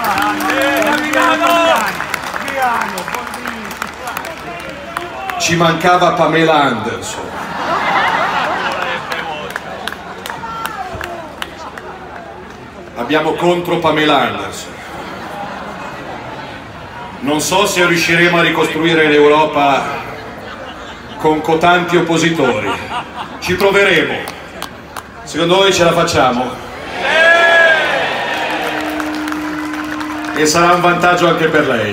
Ci mancava Pamela Anderson. Abbiamo contro Pamela Anderson. Non so se riusciremo a ricostruire l'Europa con cotanti oppositori. Ci proveremo. Secondo voi ce la facciamo? E sarà un vantaggio anche per lei.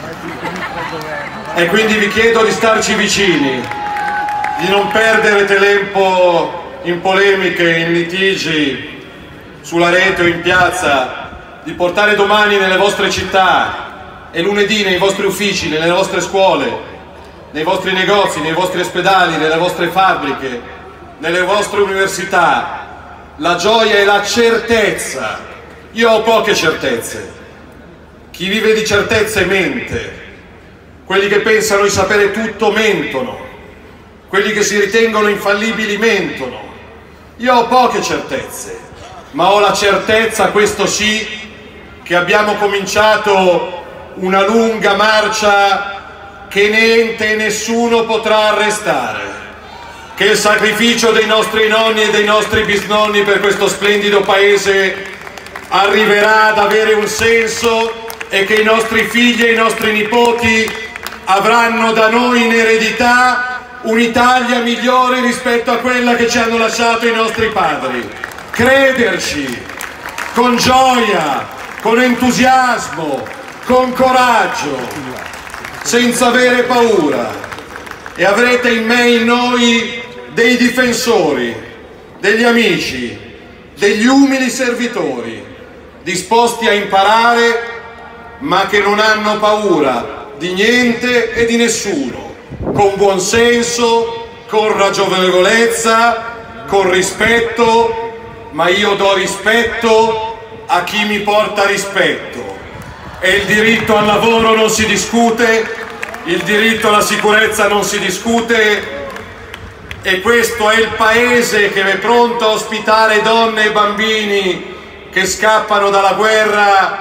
E quindi vi chiedo di starci vicini, di non perdere tempo in polemiche, in litigi sulla rete o in piazza, di portare domani nelle vostre città e lunedì nei vostri uffici, nelle vostre scuole, nei vostri negozi, nei vostri ospedali, nelle vostre fabbriche, nelle vostre università, la gioia e la certezza. Io ho poche certezze. Chi vive di certezze mente. Quelli che pensano di sapere tutto mentono. Quelli che si ritengono infallibili mentono. Io ho poche certezze, ma ho la certezza, questo sì, che abbiamo cominciato una lunga marcia che niente e nessuno potrà arrestare, che il sacrificio dei nostri nonni e dei nostri bisnonni per questo splendido paese arriverà ad avere un senso e che i nostri figli e i nostri nipoti avranno da noi in eredità un'Italia migliore rispetto a quella che ci hanno lasciato i nostri padri. Crederci, con gioia, con entusiasmo, con coraggio, senza avere paura, e avrete in me e in noi dei difensori, degli amici, degli umili servitori, disposti a imparare ma che non hanno paura di niente e di nessuno, con buon senso, con ragionevolezza, con rispetto, ma io do rispetto a chi mi porta rispetto. E il diritto al lavoro non si discute, il diritto alla sicurezza non si discute, e questo è il paese che è pronto a ospitare donne e bambini che scappano dalla guerra,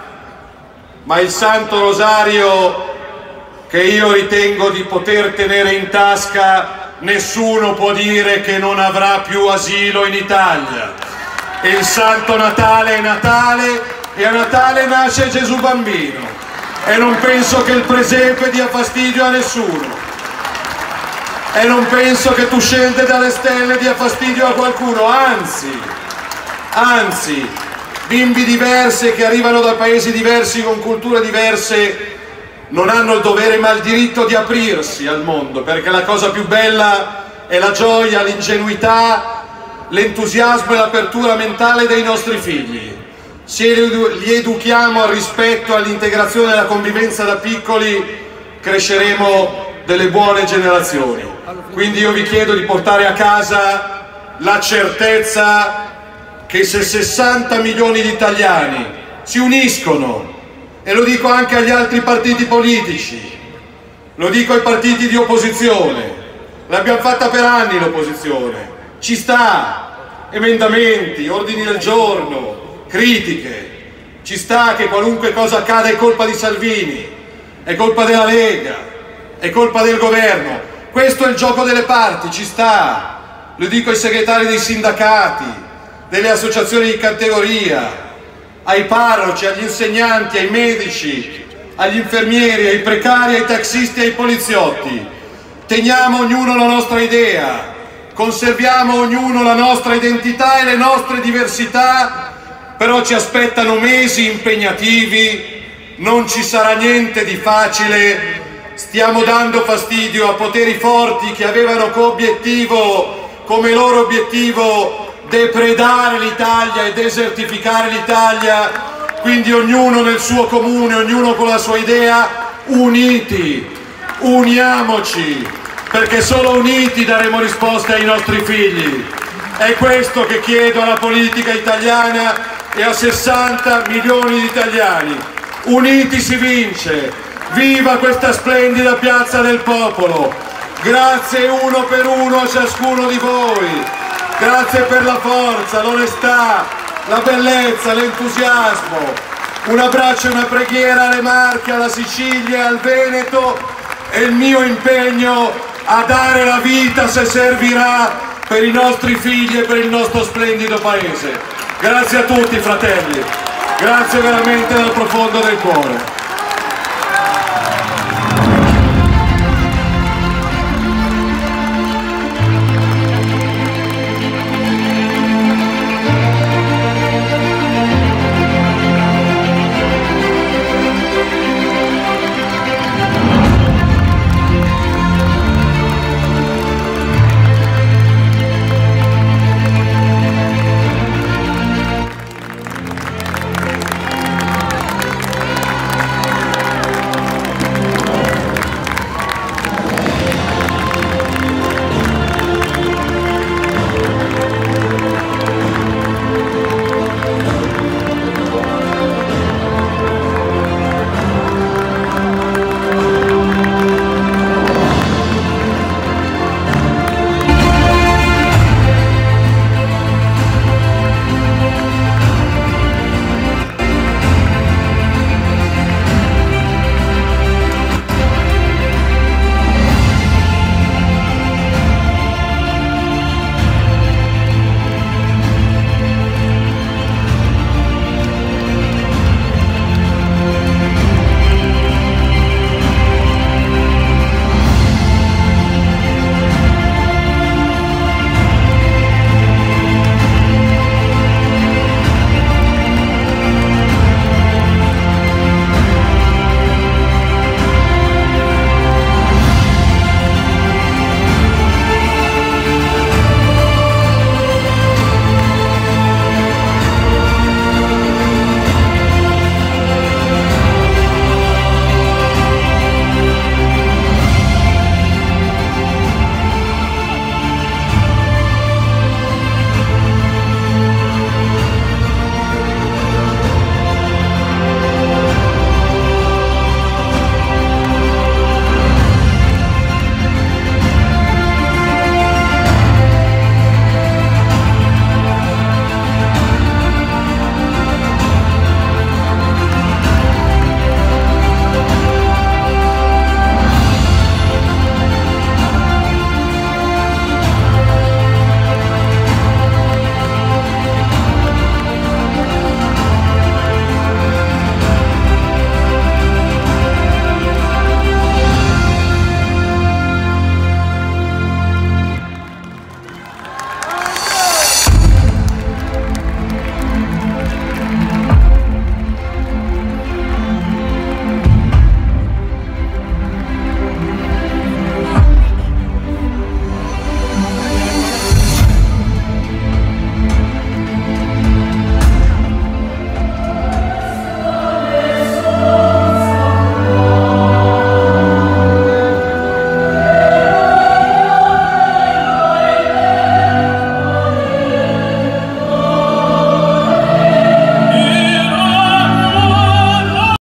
ma il Santo Rosario che io ritengo di poter tenere in tasca, nessuno può dire che non avrà più asilo in Italia. E il Santo Natale è Natale, e a Natale nasce Gesù Bambino, e non penso che il presepe dia fastidio a nessuno, e non penso che tu scende dalle stelle dia fastidio a qualcuno, anzi, bimbi diversi che arrivano da paesi diversi con culture diverse non hanno il dovere ma il diritto di aprirsi al mondo, perché la cosa più bella è la gioia, l'ingenuità, l'entusiasmo e l'apertura mentale dei nostri figli. Se li educhiamo al rispetto, all'integrazione e alla convivenza da piccoli, cresceremo delle buone generazioni. Quindi io vi chiedo di portare a casa la certezza che se 60 milioni di italiani si uniscono, e lo dico anche agli altri partiti politici, lo dico ai partiti di opposizione, l'abbiamo fatta per anni l'opposizione, ci sta, emendamenti, ordini del giorno, critiche, ci sta che qualunque cosa accada è colpa di Salvini, è colpa della Lega, è colpa del governo, questo è il gioco delle parti, ci sta, lo dico ai segretari dei sindacati, delle associazioni di categoria, ai parroci, agli insegnanti, ai medici, agli infermieri, ai precari, ai taxisti, ai poliziotti. Teniamo ognuno la nostra idea, conserviamo ognuno la nostra identità e le nostre diversità, però ci aspettano mesi impegnativi, non ci sarà niente di facile, stiamo dando fastidio a poteri forti che avevano come loro obiettivo depredare l'Italia e desertificare l'Italia, quindi ognuno nel suo comune, ognuno con la sua idea, uniti, uniamoci, perché solo uniti daremo risposte ai nostri figli. È questo che chiedo alla politica italiana e a 60 milioni di italiani. Uniti si vince, viva questa splendida piazza del popolo, grazie uno per uno a ciascuno di voi. Grazie per la forza, l'onestà, la bellezza, l'entusiasmo, Un abbraccio e una preghiera alle Marche, alla Sicilia, al Veneto e il mio impegno a dare la vita, se servirà, per i nostri figli e per il nostro splendido paese. Grazie a tutti, fratelli, grazie veramente dal profondo del cuore.